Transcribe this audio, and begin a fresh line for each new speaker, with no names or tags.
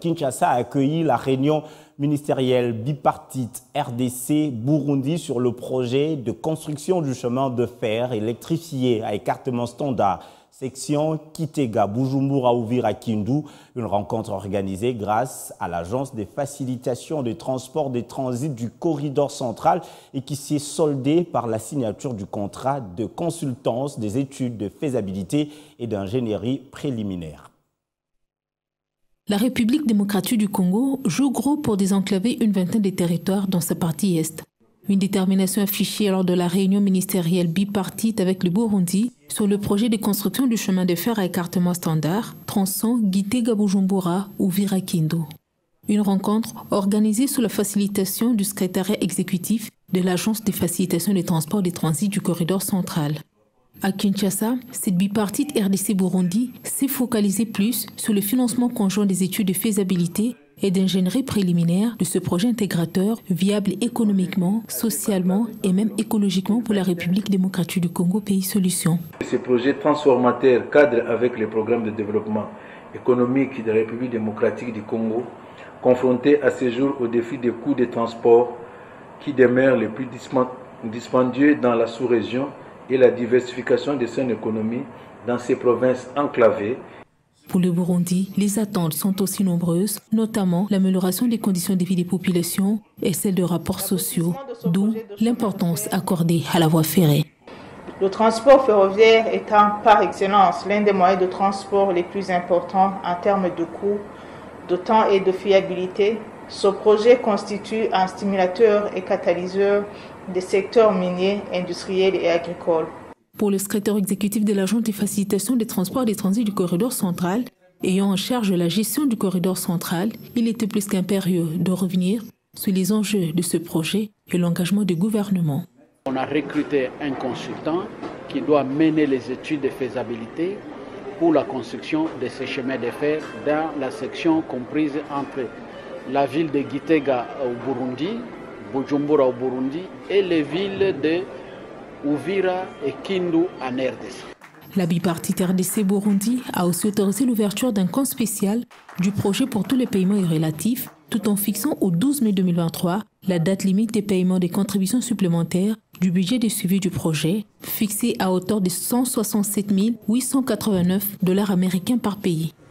Kinshasa a accueilli la réunion ministérielle bipartite RDC-Burundi sur le projet de construction du chemin de fer électrifié à écartement standard, section Kitega, Bujumbura, Uvira, Kindu, une rencontre organisée grâce à l'Agence des facilitations de transport des transits du corridor central et qui s'est soldée par la signature du contrat de consultance des études de faisabilité et d'ingénierie préliminaire.
La République démocratique du Congo joue gros pour désenclaver une vingtaine de territoires dans sa partie est. Une détermination affichée lors de la réunion ministérielle bipartite avec le Burundi sur le projet de construction du chemin de fer à écartement standard, tronçon Gitega-Bujumbura ou Uvira-Kindu. Une rencontre organisée sous la facilitation du secrétariat exécutif de l'Agence de facilitation des transports des transits du corridor central. À Kinshasa, cette bipartite RDC-Burundi s'est focalisée plus sur le financement conjoint des études de faisabilité et d'ingénierie préliminaire de ce projet intégrateur viable économiquement, socialement et même écologiquement pour la République démocratique du Congo, pays solution.
Ce projet transformateur cadre avec les programmes de développement économique de la République démocratique du Congo, confronté à ce jour au défi des coûts de transport qui demeurent les plus dispendieux dans la sous-région et la diversification de son économie dans ces provinces enclavées.
Pour le Burundi, les attentes sont aussi nombreuses, notamment l'amélioration des conditions de vie des populations et celle de rapports sociaux, d'où l'importance accordée à la voie ferrée.
Le transport ferroviaire étant par excellence l'un des moyens de transport les plus importants en termes de coût, de temps et de fiabilité, ce projet constitue un stimulateur et catalyseur des secteurs miniers, industriels et agricoles.
Pour le secrétaire exécutif de l'Agence de facilitation des transports et des transits du corridor central, ayant en charge la gestion du corridor central, il était plus qu'impérieux de revenir sur les enjeux de ce projet et l'engagement du gouvernement.
On a recruté un consultant qui doit mener les études de faisabilité pour la construction de ces chemins de fer dans la section comprise entre la ville de Gitega au Burundi, Bujumbura au Burundi et les villes de Uvira et Kindu en RDC.
La bipartite RDC-Burundi a aussi autorisé l'ouverture d'un compte spécial du projet pour tous les paiements irrélatifs, tout en fixant au 12 mai 2023 la date limite des paiements des contributions supplémentaires du budget de suivi du projet, fixé à hauteur de 167 889 $ américains par pays.